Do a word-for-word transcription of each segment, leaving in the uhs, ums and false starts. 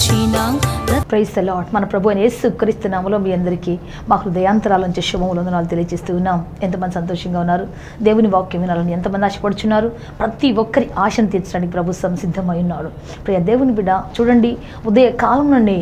తెచ్చిన praise the lord. మన ప్రభు అయిన యేసుక్రీస్తు నామములో మీ అందరికీ మా హృదయాంతరాల నుంచి శుభములు వందనాలు తెలియజేస్తూ ఉన్నాం. ఎంతమంది సంతోషంగా ఉన్నారు? దేవుని వాక్యం వినాలని ఎంతమంది ఆశపడుచున్నారు? ప్రతి ఒక్కరి ఆశను తీర్చడానికి ప్రభు సంసిద్ధమై ఉన్నాడు. ప్రియ దేవుని బిడ్డ, చూడండి, ఉదయ కాలం నుండి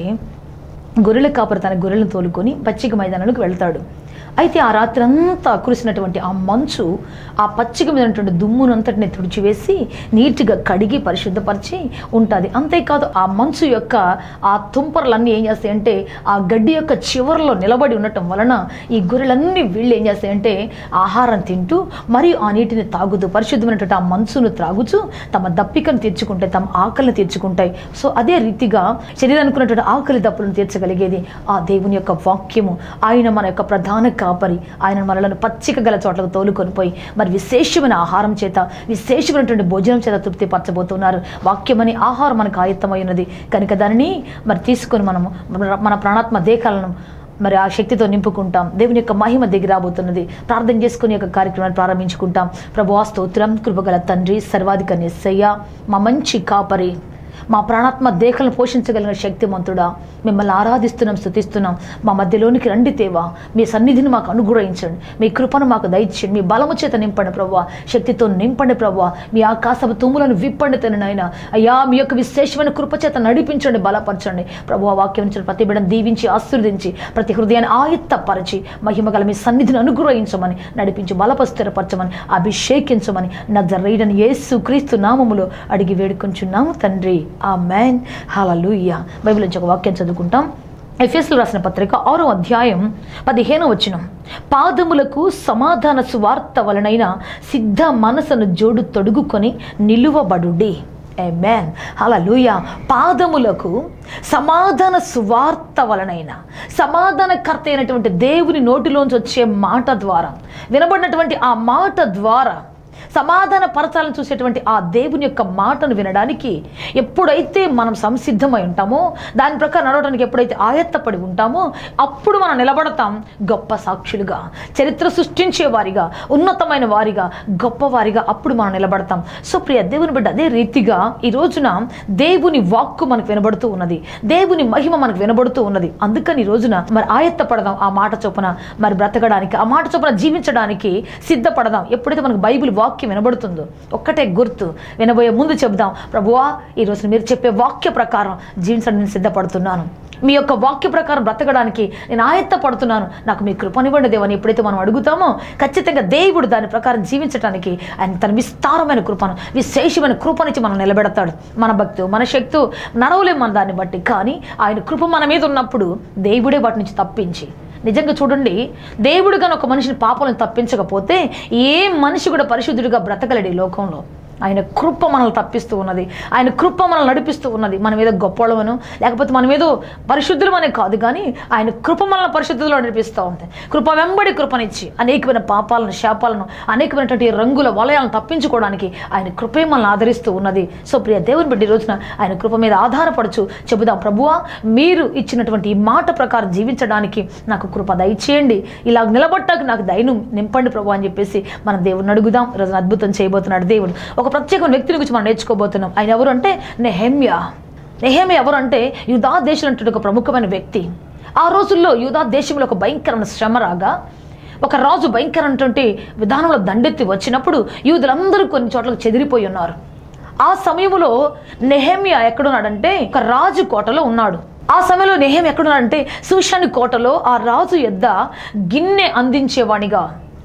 గొర్రెల కాపరి తన గొర్రెలను తోలుకొని పచ్చిక మైదానానికి వెళ్తాడు. అయితే ఆ రాత్రి అంతా కురిసినటువంటి ఆ మంచు ఆ పచ్చిక మీద ఉన్నటువంటి దుమ్మునంతటిని తుడిచివేసి నీట్గా కడిగి పరిశుద్ధపరిచి ఉంటుంది. అంతేకాదు, ఆ మంచు యొక్క ఆ తుంపరలన్నీ ఏం చేస్తాయంటే ఆ గడ్డి యొక్క చివరిలో నిలబడి ఉండటం వలన ఈ గొర్రెలన్నీ వీళ్ళు ఏం చేస్తాయంటే ఆహారం తింటూ మరియు ఆ నీటిని తాగుతూ పరిశుద్ధమైనటువంటి ఆ మంచును త్రాగుతూ తమ దప్పికను తీర్చుకుంటాయి, తమ ఆకలిని తీర్చుకుంటాయి. సో అదే రీతిగా శరీరానికి ఉన్నటువంటి ఆకలి దప్పులను తీర్చగలిగేది ఆ దేవుని యొక్క వాక్యము. ఆయన మన యొక్క ప్రధాన కాపరి. ఆయన మనలను పచ్చిక గల చోట్లకు తోలుకొని పోయి మరి విశేషమైన ఆహారం చేత, విశేషమైనటువంటి భోజనం చేత తృప్తి పరచబోతున్నారు. వాక్యం అనే ఆహారం మనకు ఆయత్తమై ఉన్నది కనుక దానిని మరి తీసుకొని మనము మన ప్రాణాత్మ దేహాలను మరి ఆ శక్తితో నింపుకుంటాం. దేవుని యొక్క మహిమ దిగి రాబోతున్నది. ప్రార్థన చేసుకుని యొక్క కార్యక్రమాన్ని ప్రారంభించుకుంటాం. ప్రభువా స్తోత్రం, కృపగల తండ్రి, సర్వాధికారి యేసయ్య, మా మంచి కాపరి, మా ప్రాణాత్మ దేహాలను పోషించగలిగిన శక్తిమంతుడా, మిమ్మల్ని ఆరాధిస్తున్నాం, స్తుతిస్తున్నాం. మా మధ్యలోనికి రండి తేవా, మీ సన్నిధిని మాకు అనుగ్రహించండి, మీ కృపను మాకు దయచేయండి, మీ బలము చేత నింపండి ప్రభువా, శక్తితో నింపండి ప్రభువా, మీ ఆకాశపు తుమ్ములను విప్పండి తండ్రి నాయన. అయ్యా, మీ యొక్క విశేషమైన కృప చేత నడిపించండి, బలపరచండి ప్రభువా. వాక్యం నుంచి ప్రతి బిడ్డను దీవించి ఆశీర్వదించి ప్రతి హృదయాన్ని ఆయత్తపరిచి మహిమగల మీ సన్నిధిని అనుగ్రహించమని, నడిపించి బలప స్థిరపరచమని, అభిషేకించమని నజరేయుడైన యేసుక్రీస్తు నామములో అడిగి వేడుకొంచున్నాము తండ్రి. ఆమేన్. హల్లెలూయా. బైబిల్ నుంచి ఒక వాక్యం చదువుకుంటాం. ఎఫెసీయులకు రాసిన పత్రిక ఆరో అధ్యాయం పదిహేనో వచనం. పాదములకు సమాధాన సువార్త వలనైన సిద్ధ మనసును జోడు తొడుగుకొని నిలువబడుడి. ఆమేన్. హల్లెలూయా. పాదములకు సమాధాన సువార్త వలనైన, సమాధానకర్త అయినటువంటి దేవుని నోటిలోంచి వచ్చే మాట ద్వారా, వినబడినటువంటి ఆ మాట ద్వారా సమాధాన పరచాలని చూసేటువంటి ఆ దేవుని యొక్క మాటను వినడానికి ఎప్పుడైతే మనం సంసిద్ధమై ఉంటామో, దాని ప్రకారం నడవడానికి ఎప్పుడైతే ఆయత్తపడి ఉంటామో, అప్పుడు మనం నిలబడతాం గొప్ప సాక్షులుగా, చరిత్ర సృష్టించే వారిగా, ఉన్నతమైన వారిగా, గొప్పవారిగా అప్పుడు మనం నిలబడతాం. సో ప్రియ దేవుని బిడ్డ, అదే రీతిగా ఈ రోజున దేవుని వాక్కు మనకు వినబడుతూ ఉన్నది, దేవుని మహిమ మనకు వినబడుతూ ఉన్నది. అందుకని ఈ రోజున మరి ఆయత్తపడదాం, ఆ మాట చొప్పున మరి బ్రతకడానికి, ఆ మాట చొప్పున జీవించడానికి సిద్ధపడదాం. ఎప్పుడైతే మనకు బైబిల్ వాక్యం వినబడుతుందో ఒక్కటే గుర్తు, వినబోయే ముందు చెబుదాం, ప్రభువా ఈరోజు మీరు చెప్పే వాక్య ప్రకారం జీవించడానికి నేను సిద్ధపడుతున్నాను, మీ యొక్క వాక్య ప్రకారం బ్రతకడానికి నేను ఆయత్తపడుతున్నాను, నాకు మీ కృపనివ్వండి దేవని ఎప్పుడైతే మనం అడుగుతామో ఖచ్చితంగా దేవుడు దాని ప్రకారం జీవించడానికి ఆయన తన విస్తారమైన కృపను, విశేషమైన కృపనిచ్చి మనం నిలబెడతాడు. మన భక్తి, మన శక్తి నడవలేము మన దాన్ని బట్టి, కానీ ఆయన కృప మన మీద ఉన్నప్పుడు దేవుడే వాటి నుంచి తప్పించి, నిజంగా చూడండి, దేవుడు కానీ ఒక మనిషిని పాపాలను తప్పించకపోతే ఏ మనిషి కూడా పరిశుద్ధుడిగా బ్రతకలేడు ఈ లోకంలో. ఆయన కృప మనల్ని తప్పిస్తూ ఉన్నది, ఆయన కృప మనల్ని నడిపిస్తూ ఉన్నది. మనం ఏదో గొప్పవాళ్ళమను లేకపోతే మనం ఏదో పరిశుద్ధులమనే కాదు, కానీ ఆయన కృప మనల్ని పరిశుద్ధులో నడిపిస్తూ ఉంది. కృప వెంబడి కృపనిచ్చి అనేకమైన పాపాలను, శాపాలను, అనేకమైనటువంటి రంగుల వలయాలను తప్పించుకోవడానికి ఆయన కృపే మనల్ని ఆదరిస్తూ ఉన్నది. సో ప్రియ దేవుని బిడ్డ, ఈ రోజున ఆయన కృప మీద ఆధారపడుచు చెబుదాం, ప్రభువా మీరు ఇచ్చినటువంటి ఈ మాట ప్రకారం జీవించడానికి నాకు కృప దయచేయండి, ఇలా నిలబట్టాక నాకు దయను నింపండి ప్రభు అని చెప్పేసి మనం దేవుడిని అడుగుదాం. ఈరోజు అద్భుతం చేయబోతున్నాడు దేవుడు. ఒక ప్రత్యేకమైన వ్యక్తిని గురించి మనం నేర్చుకోబోతున్నాం. ఆయన ఎవరు అంటే నెహెమ్యా. నెహెమ్యా ఎవరు అంటే యూదా దేశంలో ఒక ప్రముఖమైన వ్యక్తి. ఆ రోజుల్లో యూదా దేశంలో ఒక భయంకరమైన శ్రమ రాగా, ఒక రాజు భయంకరమైనటువంటి విధానంలో దండెత్తి వచ్చినప్పుడు యూదులందరూ కొన్ని చోట్లకు చెదిరిపోయి ఉన్నారు. ఆ సమయంలో నెహెమ్యా ఎక్కడున్నాడంటే ఒక రాజు కోటలో ఉన్నాడు. ఆ సమయంలో నెహెమ్యా ఎక్కడున్నాడంటే షూషాను కోటలో ఆ రాజు యొద్ద గిన్నె అందించేవాడిగా,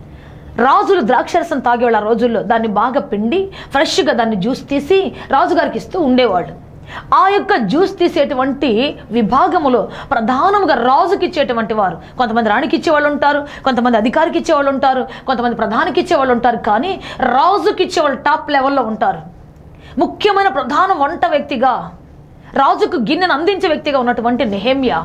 రాజులు ద్రాక్షరసం తాగేవాళ్ళు ఆ రోజుల్లో దాన్ని బాగా పిండి ఫ్రెష్గా దాన్ని జ్యూస్ తీసి రాజుగారికి ఇస్తూ ఉండేవాళ్ళు. ఆ యొక్క జ్యూస్ తీసేటువంటి విభాగములో ప్రధానంగా రాజుకి ఇచ్చేటువంటి వారు, కొంతమంది రాణికి ఇచ్చేవాళ్ళు ఉంటారు, కొంతమంది అధికారికి ఇచ్చేవాళ్ళు ఉంటారు, కొంతమంది ప్రధానికి ఇచ్చేవాళ్ళు ఉంటారు, కానీ రాజుకి ఇచ్చేవాళ్ళు టాప్ లెవెల్లో ఉంటారు. ముఖ్యమైన ప్రధాన వంట వ్యక్తిగా, రాజుకు గిన్నెను అందించే వ్యక్తిగా ఉన్నటువంటి నెహెమ్యా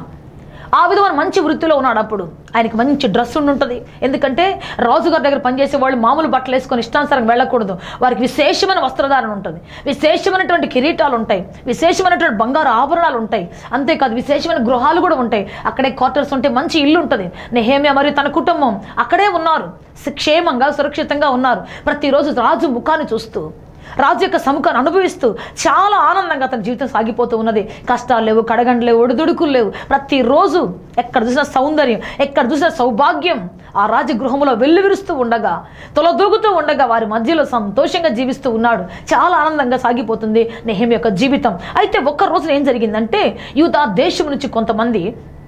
ఆ విధమైన మంచి వృత్తిలో ఉన్నాడు. అప్పుడు ఆయనకి మంచి డ్రెస్ ఉండి ఉంటుంది, ఎందుకంటే రాజుగారి దగ్గర పనిచేసే వాళ్ళు మామూలు బట్టలు వేసుకొని ఇష్టానుసారంగా వెళ్ళకూడదు. వారికి విశేషమైన వస్త్రధారణ ఉంటుంది, విశేషమైనటువంటి కిరీటాలు ఉంటాయి, విశేషమైనటువంటి బంగారు ఆభరణాలు ఉంటాయి. అంతేకాదు విశేషమైన గృహాలు కూడా ఉంటాయి, అక్కడే క్వార్టర్స్ ఉంటాయి, మంచి ఇల్లు ఉంటుంది. నెహెమ్యా మరియు తన కుటుంబం అక్కడే ఉన్నారు, క్షేమంగా సురక్షితంగా ఉన్నారు. ప్రతిరోజు రాజు ముఖాన్ని చూస్తూ, రాజు యొక్క సముఖాన్ని అనుభవిస్తూ చాలా ఆనందంగా తన జీవితం సాగిపోతూ ఉన్నది. కష్టాలు లేవు, కడగండ్లు లేవు, ఒడిదుడుకులు లేవు. ప్రతిరోజు ఎక్కడ చూసిన సౌందర్యం, ఎక్కడ చూసిన సౌభాగ్యం ఆ రాజగృహంలో వెల్లువిరుస్తూ ఉండగా, తొలదూగుతూ ఉండగా వారి మధ్యలో సంతోషంగా జీవిస్తూ ఉన్నాడు. చాలా ఆనందంగా సాగిపోతుంది నెహెమ్యా యొక్క జీవితం. అయితే ఒక్క రోజున ఏం జరిగిందంటే, యూదా దేశం నుంచి కొంతమంది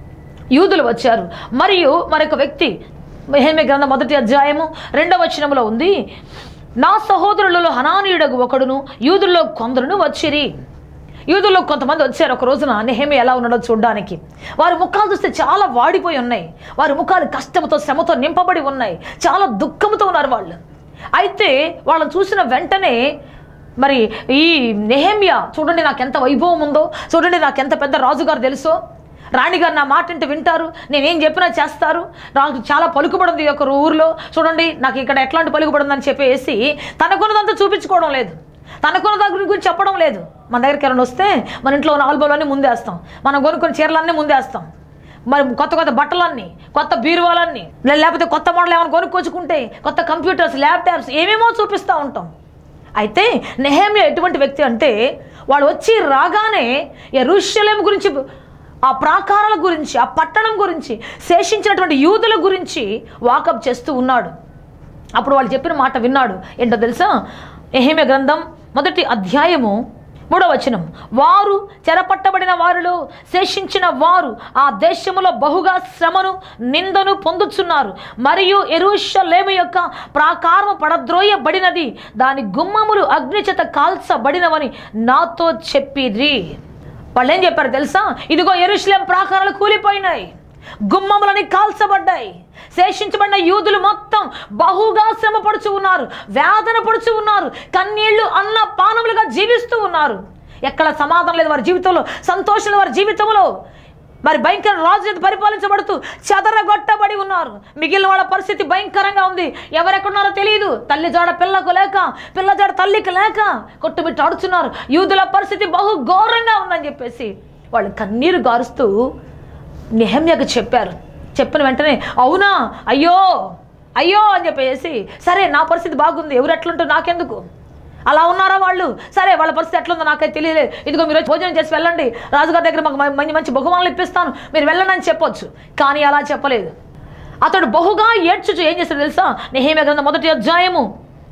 యూదులు వచ్చారు. మరియు మరొక వ్యక్తి, నెహెమ్యా గ్రంథం మొదటి అధ్యాయము రెండవ వచనములో ఉంది, నా సహోదరులలో హనానీయుడగు ఒకడును యూదుల్లో కొందరును వచ్చిరి. యూదుల్లో కొంతమంది వచ్చారు ఒక రోజున నెహెమ్యా ఎలా ఉన్నాడో చూడడానికి. వారి ముఖాలు చూస్తే చాలా వాడిపోయి ఉన్నాయి. వారి ముఖాలు కష్టంతో శ్రమతో నింపబడి ఉన్నాయి. చాలా దుఃఖంతో ఉన్నారు వాళ్ళు. అయితే వాళ్ళని చూసిన వెంటనే మరి ఈ నెహెమ్యా, చూడండి నాకు ఎంత వైభవం ఉందో, చూడండి నాకు ఎంత పెద్ద రాజుగారు తెలుసో, రాణిగారు నా మాట అంటే వింటారు, నేనేం చెప్పినా చేస్తారు, నాకు చాలా పలుకుబడి ఉంది ఒక ఊరిలో, చూడండి నాకు ఇక్కడ ఎట్లాంటి పలుకుబడి ఉందని చెప్పేసి తనకున్నదంతా చూపించుకోవడం లేదు, తనకున్న దగ్గర గురించి చెప్పడం లేదు. మన దగ్గరికి ఎవరైనా వస్తే మన ఇంట్లో ఉన్న ఆల్బోలన్నీ ముందేస్తాం, మనం కొనుక్కున్న చీరలన్నీ ముందేస్తాం, మరి కొత్త కొత్త బట్టలన్నీ, కొత్త బీరువాలన్నీ, లేకపోతే కొత్త మోడల్ ఏమైనా కొనుక్కొచ్చుకుంటే కొత్త కంప్యూటర్స్, ల్యాప్టాప్స్ ఏమేమో చూపిస్తూ ఉంటాం. అయితే నెహెమ్యా ఎటువంటి వ్యక్తి అంటే, వాడు వచ్చి రాగానే యెరూషలేము గురించి, ఆ ప్రాకారాల గురించి, ఆ పట్టణం గురించి, శేషించినటువంటి యూదుల గురించి వాకప్ చేస్తూ ఉన్నాడు. అప్పుడు వాళ్ళు చెప్పిన మాట విన్నాడు. ఏంటో తెలుసా? నెహెమ్యా గ్రంథం మొదటి అధ్యాయము మూడవ వచనం, వారు చెరపట్టబడిన వారిలో శేషించిన వారు ఆ దేశములో బహుగా శ్రమను నిందను పొందుచున్నారు. మరియు యెరూషలేము యొక్క ప్రాకారము పడద్రోయబడినది, దాని గుమ్మములు అగ్నిచేత కాల్చబడినవని నాతో చెప్పిరి. వాళ్ళు ఏం చెప్పారు తెలుసా? ఇదిగో యెరూషలేము ప్రాకారాలు కూలిపోయినాయి, గుమ్మములని కాల్చబడ్డాయి, శేషించబడిన యూదులు మొత్తం బహుగా శ్రమ పడుచు ఉన్నారు, వేదన పడుచు ఉన్నారు, కన్నీళ్లు అన్న పానములుగా జీవిస్తూ ఉన్నారు. ఎక్కడ సమాధానం లేదు వారి జీవితంలో, సంతోషం వారి జీవితంలో. మరి భయంకర రాజు చేత పరిపాలించబడుతూ చెదరగొట్టబడి ఉన్నారు. మిగిలిన వాళ్ళ పరిస్థితి భయంకరంగా ఉంది. ఎవరెక్కడున్నారో తెలియదు. తల్లి జాడ పిల్లకు లేక, పిల్ల జాడ తల్లికి లేక కొట్టుమిట్టు ఆడుతున్నారు. యూదుల పరిస్థితి బహు ఘోరంగా ఉందని చెప్పేసి వాళ్ళు కన్నీరు గారుస్తూ నెహెమ్యాకు చెప్పారు. చెప్పిన వెంటనే అవునా, అయ్యో అయ్యో అని చెప్పేసి, సరే నా పరిస్థితి బాగుంది, ఎవరు ఎట్లుంటో నాకెందుకు, అలా ఉన్నారా వాళ్ళు, సరే వాళ్ళ పరిస్థితి ఎట్లుందో నాకైతే తెలియలేదు, ఇదిగో మీరు భోజనం చేసి వెళ్ళండి, రాజుగారి దగ్గర మాకు మంచి మంచి బహుమానాలు ఇప్పిస్తాను, మీరు వెళ్ళండి అని చెప్పొచ్చు. కానీ అలా చెప్పలేదు. అతడు బహుగా ఏడ్చుచు ఏం చేస్తాడు తెలుసా? నెహెమ్యా గ్రంథం మొదటి అధ్యాయము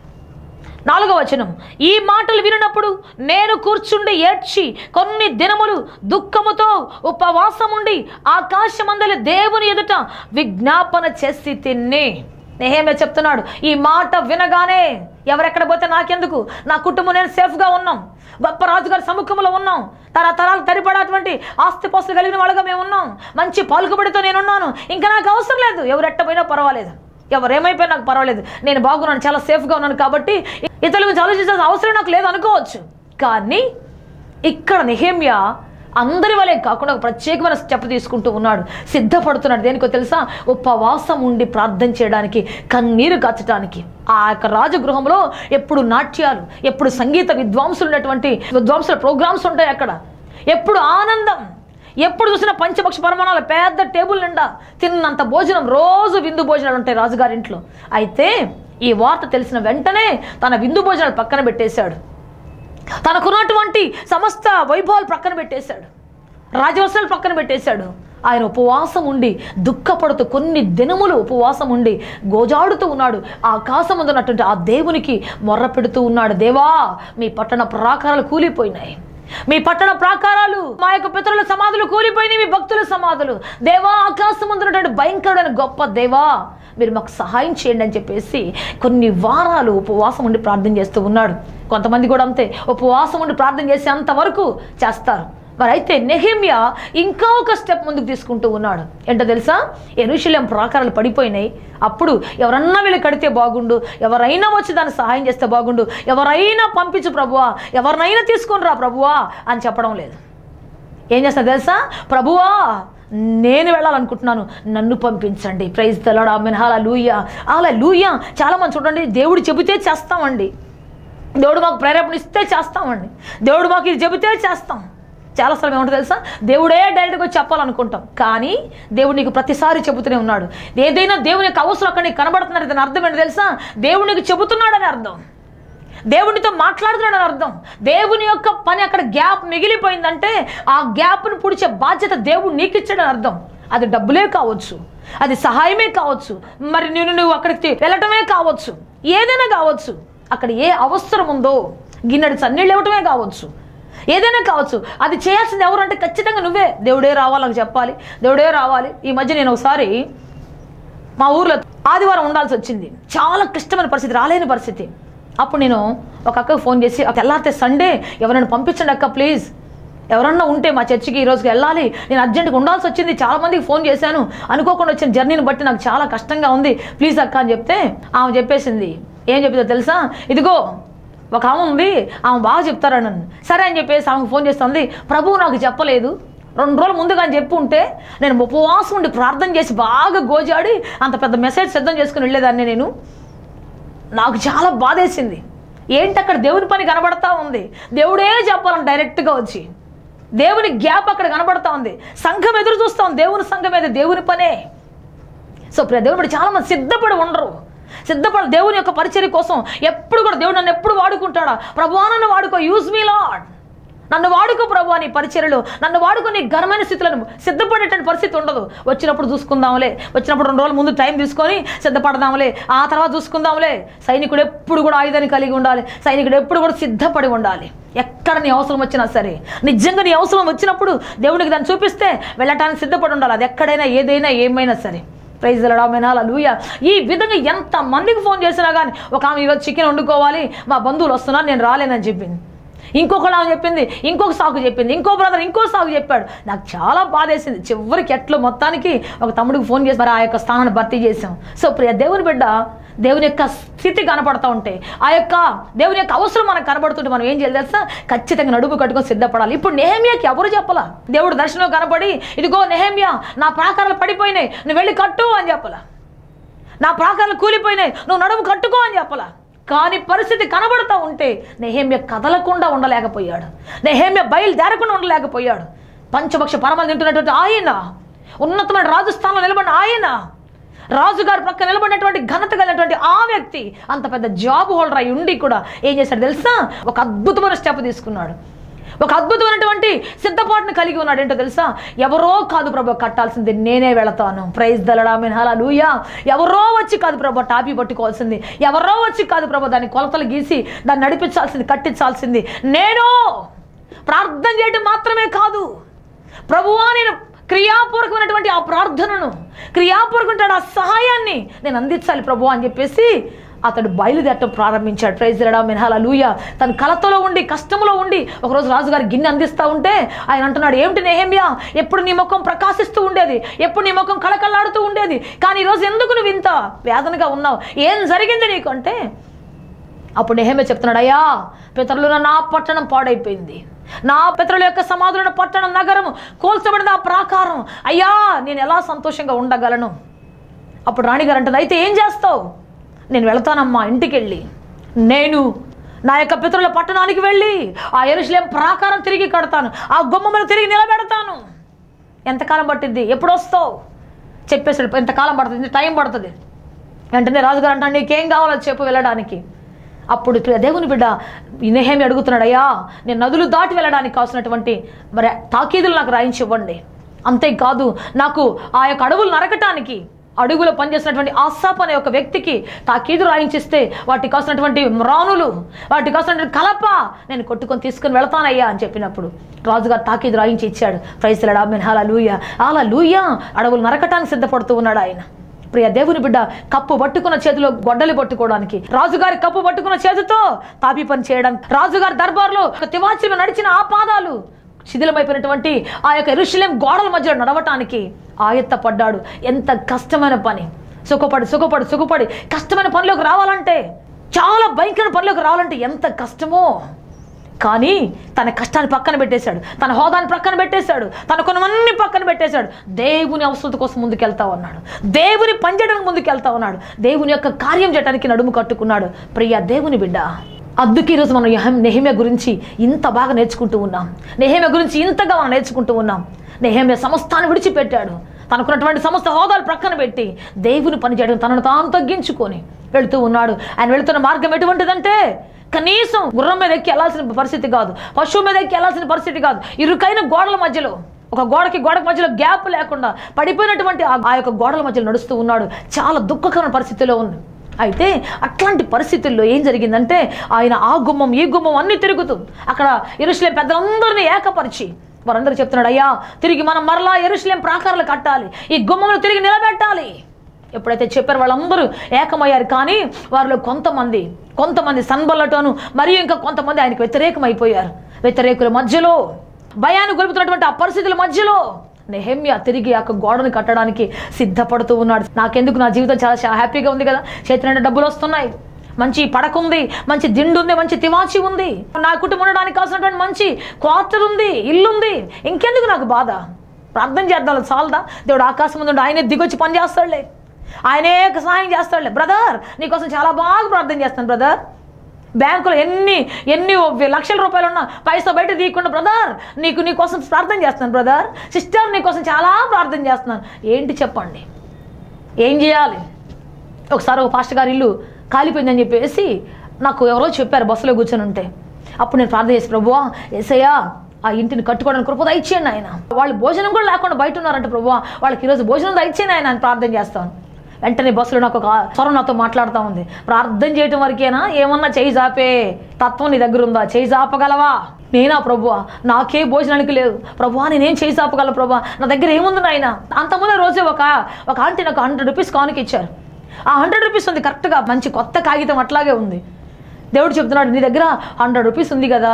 నాలుగవ వచనం, ఈ మాటలు వినినప్పుడు నేను కూర్చుండి ఏడ్చి కొన్ని దినములు దుఃఖముతో ఉపవాసముండి ఆకాశమందలి దేవుని ఎదుట విజ్ఞాపన చేసి తిన్ని. నెహెమ్యా చెప్తున్నాడు, ఈ మాట వినగానే ఎవరెక్కడ పోతే నాకెందుకు, నా కుటుంబం నేను సేఫ్గా ఉన్నాం, గొప్ప రాజుగారి సముఖంలో ఉన్నాం, తరతరాలు తరిపడేటువంటి ఆస్తిపాస్తులు కలిగిన వాళ్ళగా మేము ఉన్నాం, మంచి పలుకుబడితో నేనున్నాను, ఇంకా నాకు అవసరం లేదు, ఎవరెట్టపోయినా పర్వాలేదు, ఎవరేమైపోయినా నాకు పర్వాలేదు, నేను బాగున్నాను, చాలా సేఫ్గా ఉన్నాను, కాబట్టి ఇతరుల గురించి ఆలోచించాల్సిన అవసరం నాకు లేదు అనుకోవచ్చు. కానీ ఇక్కడ నెహెమ్యా అందరి వలే కాకుండా ఒక ప్రత్యేకమైన స్టెప్ తీసుకుంటూ ఉన్నాడు, సిద్ధపడుతున్నాడు. దేనికో తెలుసా? ఉపవాసం ఉండి ప్రార్థన చేయడానికి, కన్నీరు కాచడానికి. ఆ యొక్క రాజగృహంలో ఎప్పుడు నాట్యాలు, ఎప్పుడు సంగీత విద్వాంసులు ఉన్నటువంటి విద్వాంసుల ప్రోగ్రామ్స్ ఉంటాయి అక్కడ, ఎప్పుడు ఆనందం, ఎప్పుడు చూసినా పంచపక్ష పరిమాణాలు, పెద్ద టేబుల్ నిండా తిన్నంత భోజనం, రోజు విందు భోజనాలు ఉంటాయి రాజుగారింట్లో. అయితే ఈ వార్త తెలిసిన వెంటనే తన విందు భోజనాలు పక్కన పెట్టేశాడు, తనకున్నటువంటి సమస్త వైభవాలు పక్కన పెట్టేశాడు, రాజవస్త్రాలు పక్కన పెట్టేశాడు. ఆయన ఉపవాసం ఉండి దుఃఖపడుతూ కొన్ని దినములు ఉపవాసం ఉండి గోజాడుతూ ఉన్నాడు. ఆకాశం ముందున్నటువంటి ఆ దేవునికి మొర్ర పెడుతూ ఉన్నాడు, దేవా మీ పట్టణ ప్రాకారాలు కూలిపోయినాయి, మీ పట్టణ ప్రాకారాలు, మా యొక్క పితరుల సమాధులు కూలిపోయినాయి, మీ భక్తుల సమాధులు, దేవా ఆకాశం ముందున్నటువంటి భయంకరుడైన గొప్ప దేవా మీరు మాకు సహాయం చేయండి అని చెప్పేసి కొన్ని వారాలు ఉపవాసం ఉండి ప్రార్థన చేస్తూ ఉన్నాడు. కొంతమంది కూడా అంతే, ఉపవాసం ఉండి ప్రార్థన చేసేంత వరకు చేస్తారు. మరి అయితే నెహెమ్యా ఇంకా ఒక స్టెప్ ముందుకు తీసుకుంటూ ఉన్నాడు. ఏంటో తెలుసా? యెరూషలేము ప్రాకారాలు పడిపోయినాయి, అప్పుడు ఎవరన్నా వీళ్ళు కడితే బాగుండు, ఎవరైనా వచ్చి దాన్ని సహాయం చేస్తే బాగుండు, ఎవరైనా పంపించు ప్రభువా, ఎవరినైనా తీసుకొని రా ప్రభువా అని చెప్పడం లేదు. ఏం చేస్తా తెలుసా? ప్రభువా నేను వెళ్ళాలనుకుంటున్నాను, నన్ను పంపించండి. Praise the lord, amen, hallelujah, hallelujah. చాలామంది చూడండి, దేవుడు చెబితే చేస్తామండి, దేవుడు మాకు ప్రేరేపణ ఇస్తే చేస్తామండి, దేవుడు మాకు ఇది చెబితే చేస్తాం. చాలాసార్లు ఏమంటో తెలుసా? దేవుడే డైరెక్ట్గా చెప్పాలనుకుంటాం, కానీ దేవుడు నీకు ప్రతిసారి చెబుతూనే ఉన్నాడు. ఏదైనా దేవుని యొక్క అవసరం అక్కడ నీకు కనబడుతున్నారు, దాని అర్థం ఏంటో తెలుసా? దేవుడు నీకు చెబుతున్నాడని అర్థం. దేవునితో మాట్లాడుతున్నాడని అర్థం. దేవుని యొక్క పని అక్కడ గ్యాప్ మిగిలిపోయిందంటే ఆ గ్యాప్ను పుడిచే బాధ్యత దేవుడు నీకు ఇచ్చాడని అర్థం. అది డబ్బులే కావచ్చు, అది సహాయమే కావచ్చు, మరి నేను నువ్వు అక్కడికి వెళ్ళటమే కావచ్చు, ఏదైనా కావచ్చు. అక్కడ ఏ అవసరం ఉందో గిన్నెడు చన్నీళ్ళు ఇవ్వటమే కావచ్చు, ఏదైనా కావచ్చు. అది చేయాల్సింది ఎవరు అంటే ఖచ్చితంగా నువ్వే. దేవుడే రావాలి నాకు చెప్పాలి, దేవుడే రావాలి. ఈ మధ్య నేను ఒకసారి మా ఊర్లో ఆదివారం ఉండాల్సి వచ్చింది. చాలా క్లిష్టమైన పరిస్థితి, రాలేని పరిస్థితి. అప్పుడు నేను ఒక అక్కకు ఫోన్ చేసి, తెల్లారితే సండే ఎవరైనా పంపించండి అక్క ప్లీజ్, ఎవరన్నా ఉంటే మా చర్చికి ఈరోజుకి వెళ్ళాలి, నేను అర్జెంట్గా ఉండాల్సి వచ్చింది, చాలామందికి ఫోన్ చేశాను, అనుకోకుండా వచ్చిన జర్నీని బట్టి నాకు చాలా కష్టంగా ఉంది, ప్లీజ్ అక్క అని చెప్తే ఆమె చెప్పేసింది. ఏం చెప్పిందో తెలుసా? ఇదిగో ఒక ఆమె ఉంది, ఆమె బాగా చెప్తారా నన్ను. సరే అని చెప్పేసి ఆమెకు ఫోన్ చేస్తుంది. ప్రభువు నాకు చెప్పలేదు, రెండు రోజులు ముందుగా అని చెప్పి ఉంటే నేను ఉపవాసం ఉండి ప్రార్థన చేసి బాగా గోజాడి అంత పెద్ద మెసేజ్ సిద్ధం చేసుకుని వెళ్ళేదాన్ని. నేను నాకు చాలా బాధేసింది. ఏంటి అక్కడ దేవుని పని కనబడతా ఉంది, దేవుడే చెప్పాలని డైరెక్ట్గా వచ్చి దేవుని గ్యాప్ అక్కడ కనబడతా ఉంది. సంఘం ఎదురు చూస్తాం, దేవుని సంఘం మీద దేవుని పనే. సో ప్రియ దేవుని బట్టి చాలా మంది సిద్ధపడి ఉండరు, సిద్ధపడ దేవుని యొక్క పరిచర్య కోసం. ఎప్పుడు కూడా దేవుడు నన్ను ఎప్పుడు వాడుకుంటాడా? ప్రభువా నన్ను వాడుకో, యూజ్ మీ లార్డ్, నన్ను వాడుకో ప్రభువా నీ పరిచర్యలో, నన్ను వాడుకో నీ ఘనమైన స్థితులను. సిద్ధపడేటువంటి పరిస్థితి ఉండదు. వచ్చినప్పుడు చూసుకుందాంలే, వచ్చినప్పుడు రెండు రోజుల ముందు టైం తీసుకొని సిద్ధపడదాంలే, ఆ తర్వాత చూసుకుందాంలే. సైనికుడు ఎప్పుడు కూడా ఆయుధాన్ని కలిగి ఉండాలి, సైనికుడు ఎప్పుడు కూడా సిద్ధపడి ఉండాలి. ఎక్కడ నీ అవసరం వచ్చినా సరే, నిజంగా నీ అవసరం వచ్చినప్పుడు దేవునికి దాన్ని చూపిస్తే వెళ్ళటానికి సిద్ధపడి ఉండాలి. అది ఎక్కడైనా ఏదైనా ఏమైనా సరే. Praise the Lord, hallelujah. ఈ విధంగా ఎంత మందికి ఫోన్ చేసినా కానీ, ఒక ఆమె ఈరోజు చికెన్ వండుకోవాలి, మా బంధువులు వస్తున్నారు, నేను రాలేనని చెప్పింది. ఇంకొకళ్ళు ఆమె చెప్పింది, ఇంకొక సాకు చెప్పింది, ఇంకో బ్రదర్ ఇంకో సాకు చెప్పాడు. నాకు చాలా బాధేసింది. చివరికి ఎట్లో మొత్తానికి ఒక తమ్ముడికి ఫోన్ చేసి మరి ఆ యొక్క స్థానాన్ని భర్తీ చేసాం. సో ప్రియ దేవుని బిడ్డ, దేవుని యొక్క స్థితి కనపడతా ఉంటే, ఆ యొక్క దేవుని యొక్క అవసరం మనకు కనబడుతుంటే మనం ఏం చేయాలి తెలుసా? ఖచ్చితంగా నడుము కట్టుకొని సిద్ధపడాలి. ఇప్పుడు నెహెమ్యాకి ఎవరు చెప్పాలా? దేవుడు దర్శనం కనపడి, ఇదిగో నెహెమ్యా నా ప్రాకారాలు పడిపోయినాయి, నువ్వు వెళ్ళి కట్టు అని చెప్పాలా. నా ప్రాకారాలు కూలిపోయినాయి, నువ్వు నడుము కట్టుకో అని చెప్పాలా. కానీ పరిస్థితి కనబడతా ఉంటే నెహెమ్యా కదలకుండా ఉండలేకపోయాడు, నెహెమ్యా బయలుదేరకుండా ఉండలేకపోయాడు. పంచభక్ష పరమాలు తింటున్నటువంటి ఆయన, ఉన్నతమైన రాజస్థానంలో నిలబడిన ఆయన, రాజుగారి ప్రక్క నిలబడినటువంటి ఘనత కలిగినటువంటి ఆ వ్యక్తి అంత పెద్ద జాబ్ హోల్డర్ అయి ఉండి కూడా ఏం చేశాడు తెలుసా? ఒక అద్భుతమైన స్టెప్ తీసుకున్నాడు, ఒక అద్భుతమైనటువంటి సిద్ధపాటును కలిగి ఉన్నాడు. ఏంటో తెలుసా? ఎవరో కాదు ప్రభు కట్టాల్సింది, నేనే వెళతాను. Praise the Lord, amen, hallelujah. ఎవరో వచ్చి కాదు ప్రభు టాపీ పట్టుకోవాల్సింది, ఎవరో వచ్చి కాదు ప్రభు దాన్ని కొలతలు గీసి దాన్ని నడిపించాల్సింది, కట్టించాల్సింది నేను. ప్రార్థన చేయడం మాత్రమే కాదు, ప్రభువా నేను క్రియాపూర్వకమైనటువంటి ఆ ప్రార్థనను, క్రియాపూర్వకమైన ఆ సహాయాన్ని నేను అందించాలి ప్రభు అని చెప్పేసి అతడు బయలుదేరటం ప్రారంభించాడు. Praise the Lord, amen, hallelujah. తన కలతలో ఉండి కష్టంలో ఉండి ఒకరోజు రాజుగారి గిన్నె అందిస్తూ ఉంటే ఆయన అంటున్నాడు, ఏమిటి నెహెమ్యా, ఎప్పుడు నీ ముఖం ప్రకాశిస్తూ ఉండేది, ఎప్పుడు నీ ముఖం కళకళలాడుతూ ఉండేది, కానీ ఈరోజు ఎందుకు నువ్వు ఇంత వేదనగా ఉన్నావు, ఏం జరిగింది నీకు అంటే, అప్పుడు నెహెమ్యా చెప్తున్నాడు, అయ్యా పితరులు నా పట్టణం పాడైపోయింది, నా పితరుల యొక్క సమాధులను పట్టణం నగరము కోల్చబడిన ఆ ప్రాకారం, అయ్యా నేను ఎలా సంతోషంగా ఉండగలను. అప్పుడు రాణిగారు అంటుంది, అయితే ఏం చేస్తావు? నేను వెళతానమ్మా, ఇంటికి వెళ్ళి నేను నా యొక్క పితరుల పట్టణానికి వెళ్ళి ఆ యెరూషలేము ప్రాకారం తిరిగి కడతాను, ఆ గుమ్మమును తిరిగి నిలబెడతాను. ఎంతకాలం పట్టింది, ఎప్పుడు వస్తావు చెప్పేసాడు. ఎంతకాలం పడుతుంది, టైం పడుతుంది. వెంటనే రాజుగారు అంటాడు, నీకేం కావాలో చెప్పు వెళ్ళడానికి. అప్పుడు దేవుని బిడ్డ నెహెమ్యా అడుగుతున్నాడు, అయ్యా నేను నదులు దాటి వెళ్ళడానికి కావాల్సినటువంటి మరి తాకీదులు నాకు రాయించి ఇవ్వండి, అంతేకాదు నాకు ఆ యొక్క అడవులు నరకటానికి అడుగులో పనిచేసినటువంటి ఆసాప్ అనే ఒక వ్యక్తికి తాకీదు రాయించిస్తే వాటికి కావాల్సినటువంటి మ్రానులు, వాటికి కావాల్సినటువంటి కలప నేను కొట్టుకొని తీసుకుని వెళతానయ్యా అని చెప్పినప్పుడు రాజుగారు తాకీదు రాయించి ఇచ్చాడు. Praise the Lord, amen, hallelujah. Hallelujah. అడవులు నరకటానికి సిద్ధపడుతూ ఉన్నాడు ఆయన. ప్రియ దేవుని బిడ్డ, కప్పు పట్టుకున్న చేతిలో గొడ్డలి పట్టుకోవడానికి, రాజుగారి కప్పు పట్టుకున్న చేతితో తాపి పని చేయడానికి, రాజుగారి దర్బార్లో తివాచీలు నడిచిన ఆ పాదాలు శిథిలమైపోయినటువంటి ఆ యొక్క యెరూషలేము గోడల మధ్యలో నడవటానికి ఆయత్త పడ్డాడు. ఎంత కష్టమైన పని. సుఖపడి సుఖపడి సుఖపడి కష్టమైన పనిలోకి రావాలంటే, చాలా భయంకర పనిలోకి రావాలంటే ఎంత కష్టమో. కానీ తన కష్టాన్ని పక్కన పెట్టేశాడు, తన హోదాన్ని పక్కన పెట్టేశాడు, తన కొనవన్నీ పక్కన పెట్టేశాడు. దేవుని అవసరత కోసం ముందుకెళ్తా ఉన్నాడు, దేవుని పనిచేయడానికి ముందుకెళ్తా ఉన్నాడు, దేవుని యొక్క కార్యం చేయడానికి నడుము కట్టుకున్నాడు. ప్రియ దేవుని బిడ్డ, అందుకే ఈరోజు మనం నెహెమ్యా గురించి ఇంత బాగా నేర్చుకుంటూ ఉన్నాం, నెహెమ్యా గురించి ఇంతగా మనం నేర్చుకుంటూ ఉన్నాం. నెహెమ్యా సమస్తాన్ని విడిచిపెట్టాడు, తనకున్నటువంటి సమస్త హోదాలు ప్రక్కన పెట్టి దేవుని పని చేయడం తనను తాను తగ్గించుకొని వెళుతూ ఉన్నాడు. ఆయన వెళుతున్న మార్గం ఎటువంటిదంటే కనీసం గుర్రం మీద ఎక్కి వెళ్ళాల్సిన పరిస్థితి కాదు, పశువు మీద ఎక్కి వెళ్ళాల్సిన పరిస్థితి కాదు. ఇరుకైన గోడల మధ్యలో, ఒక గోడకి గోడకి మధ్యలో గ్యాప్ లేకుండా పడిపోయినటువంటి ఆ యొక్క గోడల మధ్యలో నడుస్తూ ఉన్నాడు. చాలా దుఃఖకరమైన పరిస్థితిలో ఉంది. అయితే అట్లాంటి పరిస్థితుల్లో ఏం జరిగిందంటే ఆయన ఆ గుమ్మం ఈ గుమ్మం అన్నీ తిరుగుతూ అక్కడ యెరూషలేము పెద్దలందరినీ ఏకపరిచి వారందరూ చెప్తున్నాడు, అయ్యా తిరిగి మనం మరలా యెరూషలేము ప్రాకారాలు కట్టాలి, ఈ గుమ్మములు తిరిగి నిలబెట్టాలి. ఎప్పుడైతే చెప్పారు వాళ్ళందరూ ఏకమయ్యారు. కానీ వారిలో కొంతమంది కొంతమంది సన్బల్లటోను మరియు ఇంకా కొంతమంది ఆయనకు వ్యతిరేకమైపోయారు. వ్యతిరేకుల మధ్యలో, భయాన్ని గొలుపుతున్నటువంటి ఆ పరిస్థితుల మధ్యలో నెహెమ్యా తిరిగి ఆ గోడను కట్టడానికి సిద్ధపడుతూ ఉన్నాడు. నాకెందుకు, నా జీవితం చాలా హ్యాపీగా ఉంది కదా, చేతి నిండా డబ్బులు వస్తున్నాయి, మంచి పడక ఉంది, మంచి దిండు ఉంది, మంచి తివాచి ఉంది, నా కుటుంబం ఉండడానికి కావాల్సినటువంటి మంచి క్వార్టర్ ఉంది, ఇల్లు ఉంది, ఇంకెందుకు నాకు బాధ? ప్రార్థన చేద్దాం చాలదా? దేవుడు ఆకాశం ముందు ఆయనే దిగొచ్చి పని చేస్తాడులే, ఆయనే సహాయం చేస్తాడులే. బ్రదర్ నీకోసం చాలా బాగా ప్రార్థన చేస్తాను బ్రదర్, బ్యాంకులో ఎన్ని ఎన్ని లక్షల రూపాయలు ఉన్నా పైసా బయట తీయకుండా బ్రదర్ నీకు నీకోసం ప్రార్థన చేస్తున్నాను బ్రదర్, సిస్టర్ నీకోసం చాలా ప్రార్థన చేస్తున్నాను. ఏంటి చెప్పండి, ఏం చేయాలి? ఒకసారి ఒక పాస్టర్ గారి ఇల్లు కాలిపోయిందని చెప్పేసి నాకు ఎవరో చెప్పారు బస్సులో కూర్చొని ఉంటే. అప్పుడు నేను ప్రార్థన చేసి, ప్రభువా యేసయ్యా ఆ ఇంటిని కట్టుకోవడానికి కృప దయచేయండి ఆయన, వాళ్ళు భోజనం కూడా లేకుండా బయట ఉన్నారంటే ప్రభువా వాళ్ళకి ఈరోజు భోజనం దయచేయండి ఆయన అని ప్రార్థన చేస్తాను. వెంటనే బస్సులో నాకు ఒక స్వరం నాతో మాట్లాడుతూ ఉంది, ప్రార్థన చేయటం వరకేనా, ఏమన్నా చేయి జాపే తత్వం నీ దగ్గర ఉందా, చేయి జాపగలవా? నేనా ప్రభువా, నాకే భోజనానికి లేదు ప్రభువా, నేనేం చేయి జాపగలను ప్రభువా, నా దగ్గర ఏముంది నాయన? అంతకుముందే రోజే ఒక ఒక ఆంటీ నాకు హండ్రెడ్ రూపీస్ కానుక ఇచ్చారు. ఆ హండ్రెడ్ రూపీస్ ఉంది కరెక్ట్గా, మంచి కొత్త కాగితం అట్లాగే ఉంది. దేవుడు చెప్తున్నాడు, నీ దగ్గర హండ్రెడ్ రూపీస్ ఉంది కదా,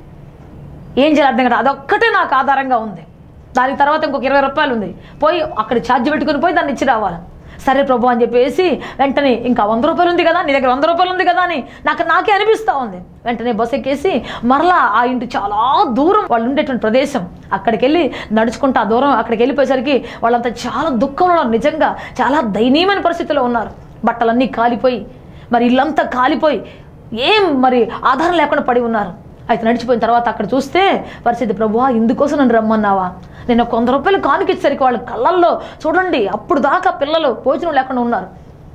ఏం చేయాలి అర్థం కదా, అదొక్కటే నాకు ఆధారంగా ఉంది. దాని తర్వాత ఇంకొక ఇరవై రూపాయలు ఉంది, పోయి అక్కడ ఛార్జ్ పెట్టుకుని పోయి దాన్ని ఇచ్చి రావాలి. సరే ప్రభు అని చెప్పేసి వెంటనే ఇంకా వంద రూపాయలు ఉంది కదా, నీ దగ్గర వంద రూపాయలు ఉంది కదా అని నాకు నాకే అనిపిస్తూ ఉంది. వెంటనే బస్సు ఎక్కేసి మరలా ఆ ఇంటి చాలా దూరం వాళ్ళు ఉండేటువంటి ప్రదేశం, అక్కడికి వెళ్ళి నడుచుకుంటూ ఆ దూరం అక్కడికి వెళ్ళిపోయేసరికి వాళ్ళంతా చాలా దుఃఖంలో ఉన్నారు, నిజంగా చాలా దయనీయమైన పరిస్థితిలో ఉన్నారు. బట్టలన్నీ కాలిపోయి, మరి ఇల్లంతా కాలిపోయి, ఏం మరి ఆధారం లేకుండా పడి ఉన్నారు. అయితే నడిచిపోయిన తర్వాత అక్కడ చూస్తే పరిస్థితి, ప్రభువా ఇందుకోసం నన్ను రమ్మన్నావా? నేను ఒక వంద రూపాయలు కానుకిచ్చేసరికి వాళ్ళ కళ్ళల్లో చూడండి అప్పుడు దాకా పిల్లలు భోజనం లేకుండా ఉన్నారు.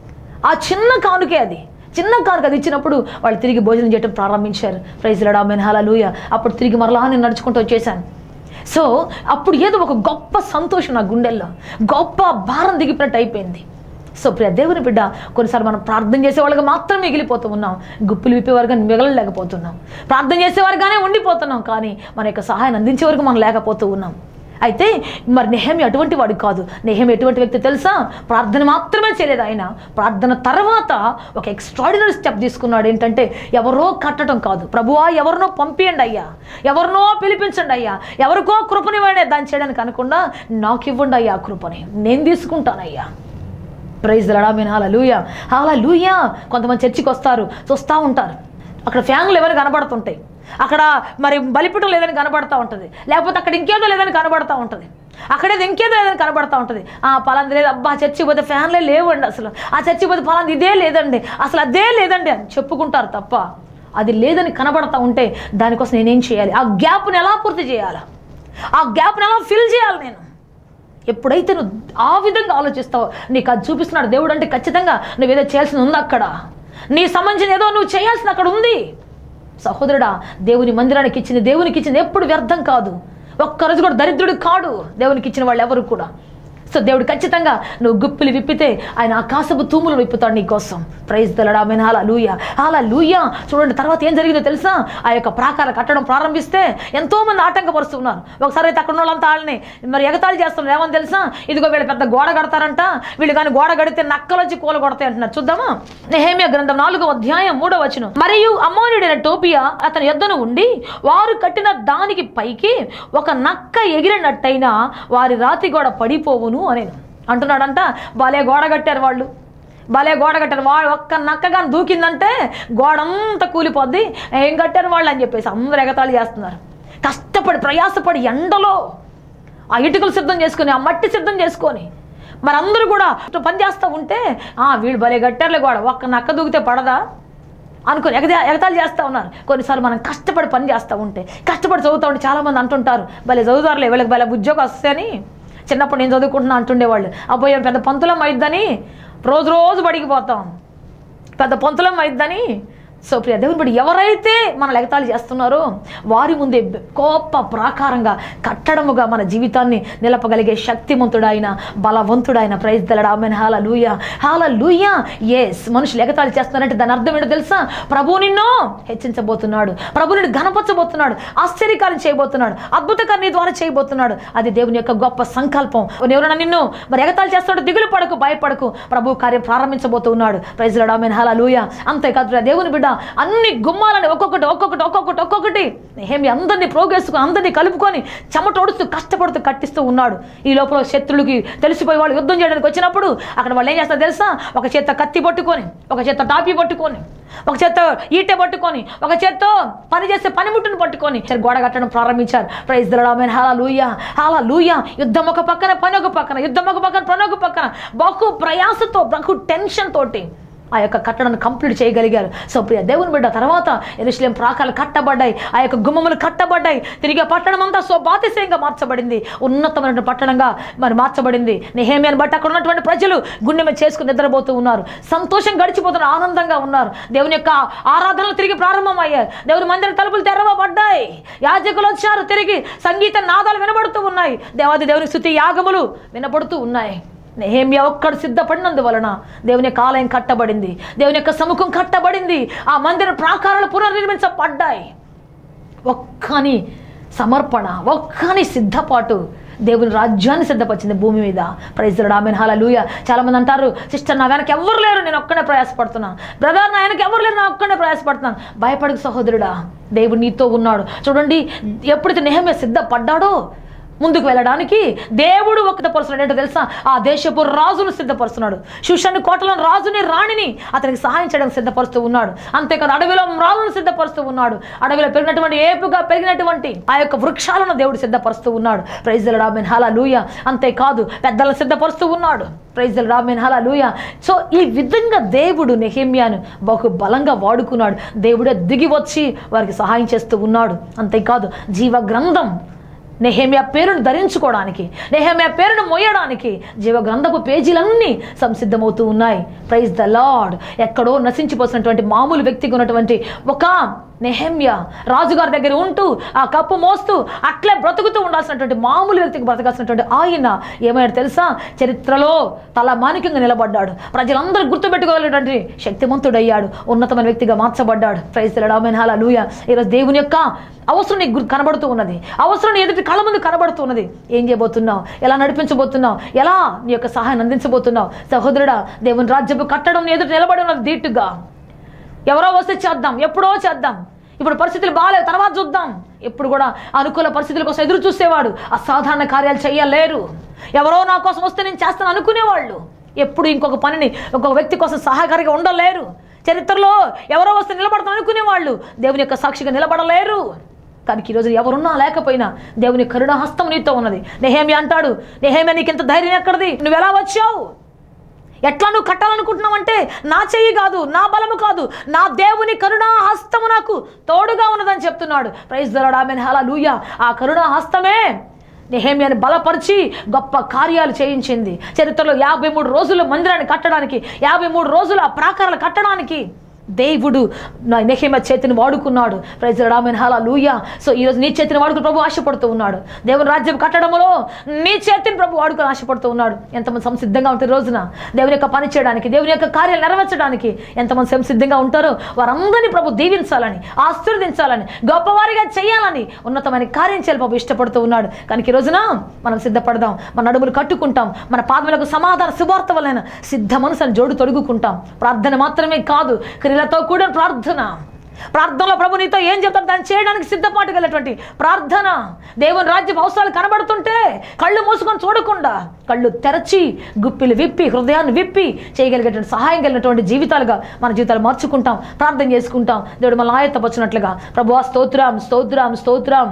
ఆ చిన్న కానుకే, అది చిన్న కానుక, అది ఇచ్చినప్పుడు వాళ్ళు తిరిగి భోజనం చేయడం ప్రారంభించారు. Praise Lord amen hallelujah. అప్పుడు తిరిగి మరలా నేను నడుచుకుంటూ వచ్చేసాను. సో అప్పుడు ఏదో ఒక గొప్ప సంతోషం నా గుండెల్లో, గొప్ప భారం దిగిపోయినట్టు అయిపోయింది. సో ప్రియ దేవుని బిడ్డ, కొన్నిసార్లు మనం ప్రార్థన చేసేవాళ్ళగా మాత్రం మిగిలిపోతూ ఉన్నాం, గుప్పులు విప్పేవారుగా మిగలలేకపోతున్నాం, ప్రార్థన చేసేవారుగానే ఉండిపోతున్నాం, కానీ మన యొక్క సహాయాన్ని అందించే వరకు మనం లేకపోతూ ఉన్నాం. అయితే మరి నెహెమ్యా అటువంటి వాడు కాదు. నెహెమ్యా ఎటువంటి వ్యక్తి తెలుసా? ప్రార్థన మాత్రమే చేయలేదు ఆయన, ప్రార్థన తర్వాత ఒక ఎక్స్ట్రాడినరీ స్టెప్ తీసుకున్నాడు. ఏంటంటే ఎవరో కట్టడం కాదు, ప్రభువా ఎవరినో పంపియండి అయ్యా, ఎవరినో పిలిపించండి అయ్యా, ఎవరికో కృపనివ్వండి దాన్ని చేయడానికి అనకుండా నాకు ఇవ్వండి అయ్యా కృపని, నేను తీసుకుంటానయ్యా. Praise the Lord amen hallelujah hallelujah. కొంతమంది చర్చికి వస్తారు, చూస్తూ ఉంటారు, అక్కడ ఫ్యాన్లు ఎవరు కనబడుతుంటాయి, అక్కడ మరి బలిపీఠం లేదని కనబడతా ఉంటుంది, లేకపోతే అక్కడ ఇంకేదో లేదని కనబడతా ఉంటుంది, అక్కడేది ఇంకేదో లేదని కనబడతా ఉంటుంది. ఆ పలాంది లేదు, అబ్బా చర్చికి పోతే ఫ్యాన్లే లేవండి, అసలు ఆ చర్చికి పోతే పలాంది ఇదే లేదండి, అసలు అదే లేదండి అని చెప్పుకుంటారు తప్ప అది లేదని కనబడతా ఉంటే దానికోసం నేనేం చేయాలి? ఆ గ్యాప్ని ఎలా పూర్తి చేయాలా? ఆ గ్యాప్ని ఎలా ఫిల్ చేయాలి? నేను ఎప్పుడైతే నువ్వు ఆ విధంగా ఆలోచిస్తావో నీకు అది చూపిస్తున్నాడు దేవుడు. అంటే ఖచ్చితంగా నువ్వేదో చేయాల్సింది ఉంది, అక్కడ నీ సంబంధించిన ఏదో నువ్వు చేయాల్సింది అక్కడ ఉంది. సహోదరుడా, దేవుని మందిరానికి ఇచ్చింది, దేవునికి ఇచ్చింది ఎప్పుడు వ్యర్థం కాదు. ఒక్కరోజు కూడా దరిద్రుడు కాడు దేవునికి ఇచ్చిన వాళ్ళు ఎవరు కూడా. సో దేవుడు ఖచ్చితంగా నువ్వు గుప్పిలు విప్పితే ఆయన ఆకాశపు తూములు విప్పుతాడు నీ కోసం. Praise the Lord amen hallelujah hallelujah. చూడండి తర్వాత ఏం జరిగిందో తెలుసా? ఆ యొక్క ప్రాకారం కట్టడం ప్రారంభిస్తే ఎంతోమంది ఆటంకపరుస్తున్నారు. ఒకసారి అయితే అక్కడ ఉన్న వాళ్ళంతా వాళ్ళని మరి ఎగతాళి చేస్తున్నారు. ఏమని తెలుసా? ఇదిగో వీళ్ళు పెద్ద గోడ కడతారంట, వీళ్ళు కానీ గోడ కడితే నక్కలొచ్చి కూల కొడతాయి అంటున్నారు. చూద్దామా? నెహెమ్యా గ్రంథం నాలుగో అధ్యాయం మూడో వచనం. మరియు అమ్మోనీయుడైన టోబియా అతని యొద్దను ఉండి వారు కట్టిన దానికి పైకి ఒక నక్క ఎగిరినట్టయినా వారి రాతి గోడ పడిపోవును అని అంటున్నాడంట. భలే గోడ కట్టారు వాళ్ళు, భలే గోడ కట్టారు వాళ్ళు. ఒక్క నక్కగా దూకిందంటే గోడంతా కూలిపోద్ది, ఏం కట్టారు వాళ్ళు అని చెప్పేసి అందరూ ఎగతాళి చేస్తున్నారు. కష్టపడి ప్రయాసపడి ఎండలో ఆ ఇటుకలు సిద్ధం చేసుకొని ఆ మట్టి సిద్ధం చేసుకొని మరి అందరూ కూడా పని చేస్తూ ఉంటే వీళ్ళు భలే కట్టారులే గోడ, ఒక్క నక్క దూకితే పడదా అనుకుని ఎగ ఎగతాళి చేస్తూ ఉన్నారు. కొన్నిసార్లు మనం కష్టపడి పని చేస్తూ ఉంటే, కష్టపడి చదువుతూ ఉంటే చాలామంది అంటుంటారు భలే చదువుతారులే, వీళ్ళకి భలే ఉద్యోగం వస్తాయని. చిన్నప్పుడు నేను చదువుకుంటున్నా అంటుండేవాళ్ళు, అబ్బాయి పెద్ద పంతులం అయిద్దని రోజు రోజు బడికి పోతాం, పెద్ద పంతులం అయిద్దని సో ప్రియ దేవుని బట్టి ఎవరైతే మన ఎగతాళి చేస్తున్నారో వారి ముందే గొప్ప ప్రాకారంగా కట్టడముగా మన జీవితాన్ని నిలపగలిగే శక్తిమంతుడైన బలవంతుడైన praise the lord amen hallelujah hallelujah. Yes, మనుషులు ఎగతాళి చేస్తున్నారంటే దాని అర్థం ఏంటో తెలుసా? ప్రభువు నిన్ను హెచ్చించబోతున్నాడు, ప్రభు నిన్ను ఘనపరచబోతున్నాడు, ఆశ్చర్యకార్యం చేయబోతున్నాడు, అద్భుతకార్యం నీ ద్వారా చేయబోతున్నాడు. అది దేవుని యొక్క గొప్ప సంకల్పం. ఎవరైనా నిన్ను మరి ఎగతాళి చేస్తున్నాడు, దిగులు పడకు, భయపడకు, ప్రభు కార్యం ప్రారంభించబోతున్నాడు. Praise the lord amen hallelujah. అంతేకాదు దేవుని బిడ్డ అన్ని గుమ్మాలని ఒక్కొక్కటి ఒక్కొక్కటి ఒక్కొక్కటి ఒక్కొక్కటి నెహెమ్యా అందరినీ ప్రోగేసుకుని అందరినీ కలుపుకొని చెమటోడుస్తూ కష్టపడుతూ కట్టిస్తూ ఉన్నాడు. ఈ లోపల శత్రులకి తెలిసిపోయి వాళ్ళు యుద్ధం చేయడానికి వచ్చినప్పుడు అక్కడ వాళ్ళు ఏం చేస్తారు తెలుసా? ఒక చేత కత్తి పట్టుకొని, ఒక చేత టాపీ పట్టుకొని, ఒక చేత్తో ఈటె పట్టుకొని, ఒక చేత్తో పని చేసే పనిముట్టును పట్టుకొని గోడ కట్టడం ప్రారంభించారు. Praise the lord amen hallelujah hallelujah. యుద్ధం ఒక పక్కన, పని ఒక పక్కన, యుద్ధం ఒక పక్కన, పని ఒక పక్కన, బహు ప్రయాసతో బహు టెన్షన్ తోటి ఆ యొక్క కట్టడాన్ని కంప్లీట్ చేయగలిగారు. సో ప్రియ దేవుని బిడ్డ, తర్వాత యెరూషలేము ప్రాకారాలు కట్టబడ్డాయి, ఆ యొక్క గుమ్మములు కట్టబడ్డాయి, తిరిగి పట్టణం అంతా శోభాతిశయంగా మార్చబడింది, ఉన్నతమైన పట్టణంగా మరి మార్చబడింది. నెహెమ్యాను బట్టి అక్కడ ఉన్నటువంటి ప్రజలు గుండె మీద చేసుకుని నిద్రపోతూ ఉన్నారు, సంతోషం గడిచిపోతున్నారు, ఆనందంగా ఉన్నారు. దేవుని యొక్క ఆరాధనలు తిరిగి ప్రారంభమయ్యాయి, దేవుని మందిర తలుపులు తెరవబడ్డాయి, యాజకులు వచ్చారు, తిరిగి సంగీత నాదాలు వినబడుతూ ఉన్నాయి, దేవాది దేవుని స్తుతి యాగములు వినబడుతూ ఉన్నాయి. నెహెమ్యా ఒక్కడు సిద్ధపడినందువలన దేవుని యొక్క ఆలయం కట్టబడింది, దేవుని యొక్క సముఖం కట్టబడింది, ఆ మందిర ప్రాకారాలు పునర్నిర్మించబడ్డాయి. ఒక్కని సమర్పణ, ఒక్కని సిద్ధపాటు దేవుని రాజ్యాన్ని సిద్ధపరిచింది భూమి మీద. Praise the lord amen hallelujah. చాలా మంది అంటారు, సిస్టర్ నా వెనక ఎవరు లేరు, నేను ఒక్కనే ప్రయాసపడుతున్నాను, బ్రదర్ నా వెనక ఎవరు లేరు, నేను ఒక్కనే ప్రయాసపడుతున్నాను. భయపడకు సహోదరుడా, దేవుడు నీతో ఉన్నాడు. చూడండి, ఎప్పుడైతే నెహెమ్యా సిద్ధపడ్డాడో ముందుకు వెళ్ళడానికి దేవుడు సిద్ధపరుస్తున్నాడు. ఏంటో తెలుసా? ఆ దేశపు రాజును సిద్ధపరుస్తున్నాడు, శూషను కోటలో రాజుని రాణిని అతనికి సహాయం చేయడానికి సిద్ధపరుస్తూ ఉన్నాడు. అంతేకాదు అడవిలో రాజును సిద్ధపరుస్తూ ఉన్నాడు, అడవిలో పెరిగినటువంటి ఏపుగా పెరిగినటువంటి ఆ యొక్క వృక్షాలను దేవుడు సిద్ధపరుస్తూ ఉన్నాడు. Praise the lord amen hallelujah. అంతేకాదు పెద్దలను సిద్ధపరుస్తూ ఉన్నాడు. Praise the lord amen hallelujah. So ఈ విధంగా దేవుడు నెహెమ్యాను బహు బలంగా వాడుకున్నాడు. దేవుడే దిగి వచ్చి వారికి సహాయం చేస్తూ ఉన్నాడు. అంతేకాదు జీవ గ్రంథం నెహెమ్యా పేరును ధరించుకోవడానికి, నెహెమ్యా పేరును మోయడానికి జీవ గ్రంథపు పేజీలన్నీ సంసిద్ధమవుతూ ఉన్నాయి. Praise the lord. ఎక్కడో నశించిపోతున్నటువంటి మామూలు వ్యక్తిగా ఉన్నటువంటి ఒక నెహెమ్యా రాజుగారి దగ్గర ఉంటూ ఆ కప్పు మోస్తూ అట్లే బ్రతుకుతూ ఉండాల్సినటువంటి మామూలు వ్యక్తికి బ్రతకాల్సినటువంటి ఆయన ఏమైనా తెలుసా? చరిత్రలో తలమానికంగా నిలబడ్డాడు, ప్రజలందరూ గుర్తుపెట్టుకోగలిగినటువంటి శక్తిమంతుడయ్యాడు, ఉన్నతమైన వ్యక్తిగా మార్చబడ్డాడు. Praise the lord amen hallelujah. ఈరోజు దేవుని యొక్క అవసరం నీకు కనబడుతూ ఉన్నది, అవసరం ఎదుటి కళ్ళ ముందు కనబడుతూ ఉన్నది. ఏం చేయబోతున్నావు? ఎలా నడిపించబోతున్నావు? ఎలా నీ యొక్క సహాయం అందించబోతున్నావు? సహోదరుడా, దేవుని రాజ్యపు కట్టడం నీ ఎదుటి నిలబడి ఉన్నది ధీటుగా. ఎవరో వస్తే చేద్దాం, ఎప్పుడో చేద్దాం, ఇప్పుడు పరిస్థితులు బాగాలేవు తర్వాత చూద్దాం. ఎప్పుడు కూడా అనుకూల పరిస్థితుల కోసం ఎదురు చూసేవాడు అసాధారణ కార్యాలు చేయలేరు. ఎవరో నా కోసం వస్తే నేను చేస్తాను అనుకునేవాళ్ళు ఎప్పుడు ఇంకొక పనిని ఇంకొక వ్యక్తి కోసం సహాయకారిగా ఉండలేరు. చరిత్రలో ఎవరో వస్తే నిలబడతాం అనుకునేవాళ్ళు దేవుని యొక్క సాక్షిగా నిలబడలేరు. కానీ ఈరోజు ఎవరున్నా లేకపోయినా దేవుని కరుణాహస్తం నీతో ఉన్నది. నెహెమ్యా అంటాడు, నెహెమ్యా నీకు ఇంత ధైర్యం ఎక్కడిది? నువ్వు ఎలా వచ్చావు? ఎట్లా నువ్వు కట్టాలనుకుంటున్నావు అంటే నా చెయ్యి కాదు, నా బలము కాదు, నా దేవుని కరుణాహస్తము నాకు తోడుగా ఉన్నదని చెప్తున్నాడు. Praise the lord amen hallelujah. ఆ కరుణాహస్తమే నెహెమ్యాని బలపరిచి గొప్ప కార్యాలు చేయించింది. చరిత్రలో యాభై మూడు రోజులు మందిరాన్ని కట్టడానికి, యాభై మూడు రోజులు ఆ ప్రాకారాలు కట్టడానికి దేవుడు నెహెమ్యా చేతిని వాడుకున్నాడు. Praise the lord amen hallelujah. So ఈరోజు నీ చేతిని వాడుకుని ప్రభు ఆశపడుతూ ఉన్నాడు. దేవుని రాజ్యం కట్టడంలో నీ చేతిని ప్రభు వాడుకొని ఆశపడుతూ ఉన్నాడు. ఎంతమంది సంసిద్ధంగా ఉంటారు రోజున దేవుని యొక్క పని చేయడానికి, దేవుని యొక్క కార్యాలు నెరవేర్చడానికి ఎంతమంది సంసిద్ధంగా ఉంటారో వారందరినీ ప్రభు దీవించాలని, ఆశీర్వదించాలని, గొప్పవారిగా చేయాలని, ఉన్నతమైన కార్యం చేయాలి ప్రభు ఇష్టపడుతూ ఉన్నాడు. కానీ ఈ రోజున మనం సిద్ధపడదాం, మన నడుములు కట్టుకుంటాం, మన పాదములకు సమాధాన శుభార్త వలన సిద్ధ మనసుని జోడు తొడుగుకుంటాం. ప్రార్థన మాత్రమే కాదు, క్రియలతో కూడా ప్రార్థన. ప్రార్థనలో ప్రభు నీతో ఏం చెప్తాడు దాన్ని చేయడానికి సిద్ధపాటు కలిగినటువంటి ప్రార్థన. దేవుని రాజ్యం అవసరాలు కనబడుతుంటే కళ్ళు మూసుకొని చూడకుండా కళ్ళు తెరచి గుప్పిలు విప్పి హృదయాన్ని విప్పి చేయగలిగేటువంటి సహాయం కలిగినటువంటి జీవితాలుగా మన జీవితాలు మార్చుకుంటాం, ప్రార్థన చేసుకుంటాం. దేవుడు మన ఆయత్తపచ్చినట్లుగా ప్రభువా స్తోత్రం స్తోత్రం స్తోత్రం.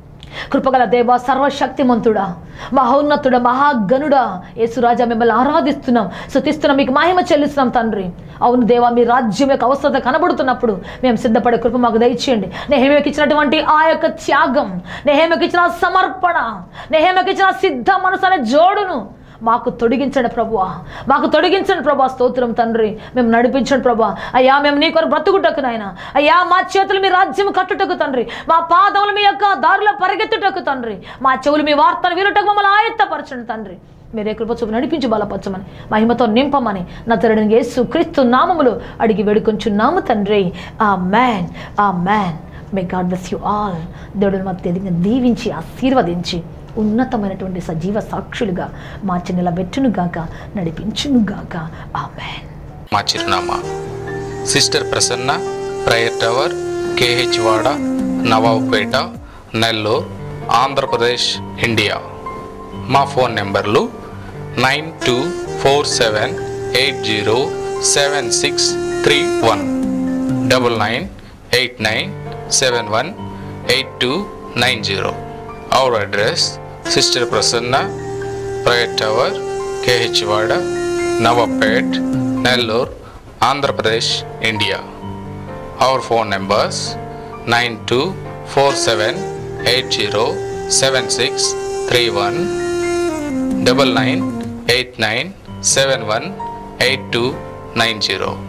కృపగల దేవా, సర్వశక్తిమంతుడా, మహోన్నతుడా, మహాగణుడా, యేసురాజా మిమ్మల్ని ఆరాధిస్తున్నాం, స్తుతిస్తున్నాం, మీకు మహిమ చెల్లిస్తున్నాం తండ్రి. అవును దేవా, మీ రాజ్యం యొక్క అవసరత కనబడుతున్నప్పుడు మేము సిద్ధపడే కృప మాకు దయచేయండి. నెహెమ్యాకి ఇచ్చినటువంటి ఆ యొక్క త్యాగం, నెహెమ్యాకి ఇచ్చిన సమర్పణ, నెహెమ్యాకి ఇచ్చిన సిద్ధ మనసు అనే జోడును మాకు తొడిగించండి ప్రభువా, మాకు తొడిగించండి ప్రభా. స్తోత్రం తండ్రి. మేము నడిపించండి ప్రభా. అయ్యా మేము నీ కొరకు బ్రతుకుటకు నాయన, అయ్యా మా చేతులు మీ రాజ్యం కట్టుటకు తండ్రి, మా పాదములు మీ యొక్క దారిలో పరిగెత్తుటకు తండ్రి, మా చెవులు మీ వార్తను వినుటకు మమ్మల్ని ఆయత్తపరచండి తండ్రి. మీరే కృప చూపి నడిపించి బలపరచమని, మహిమతో నింపమని నజరేయుడైన యేసుక్రీస్తు నామములో అడిగి వేడుకొంచున్నాము తండ్రి. Amen, amen. May god bless you all. దేవుడు మాకు దీవించి ఆశీర్వదించి ఉన్నతమైనటువంటి సజీవ సాక్షులుగా మార్చి నిలబెట్టునుగాక, నడిపించునుగాక. ఆమేన్. మా చిరునామా sister Prasanna, prayer tower, KH Wada, Nawabpet, Nellore, Andhra Pradesh, India. మా ఫోన్ నెంబర్లు nine two four seven eight zero seven six three one, double nine eight nine seven one eight two nine zero. Our address sister Prasanna, prayer tower, KH Wada, Nawabpet, Nellore, Andhra Pradesh, India. Our phone numbers nine two four seven eight zero seven six three one, double nine eight nine seven one eight two nine zero.